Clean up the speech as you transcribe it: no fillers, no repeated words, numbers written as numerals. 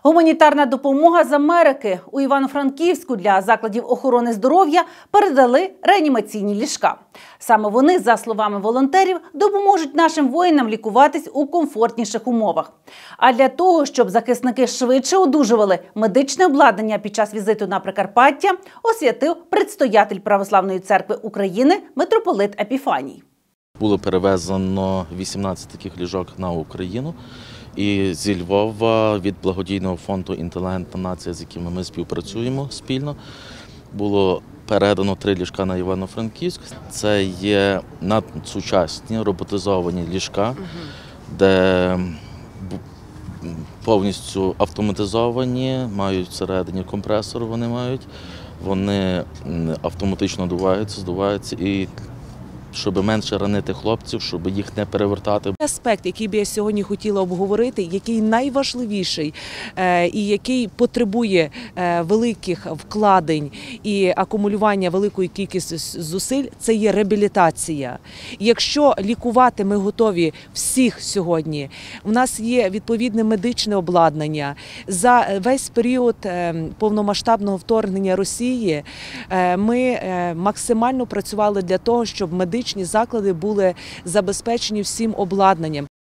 Гуманітарна допомога з Америки. У Івано-Франківську для закладів охорони здоров'я передали реанімаційні ліжка. Саме вони, за словами волонтерів, допоможуть нашим воїнам лікуватись у комфортніших умовах. А для того, щоб захисники швидше одужували, медичне обладнання під час візиту на Прикарпаття освятив предстоятель Православної церкви України митрополит Епіфаній. Було перевезено 18 таких ліжок на Україну. І зі Львова від благодійного фонду «Інтелігентна нація», з якими ми співпрацюємо спільно, було передано 3 ліжка на Івано-Франківськ. Це є надсучасні роботизовані ліжка, де повністю автоматизовані, мають всередині компресор, вони автоматично здуваються і щоб менше ранити хлопців, щоб їх не перевертати. Аспект, який би я сьогодні хотіла обговорити, який найважливіший і який потребує великих вкладень і акумулювання великої кількості зусиль, це є реабілітація. Якщо лікувати ми готові всіх сьогодні, у нас є відповідне медичне обладнання. За весь період повномасштабного вторгнення Росії ми максимально працювали для того, щоб медичні заклади були забезпечені всім обладнанням.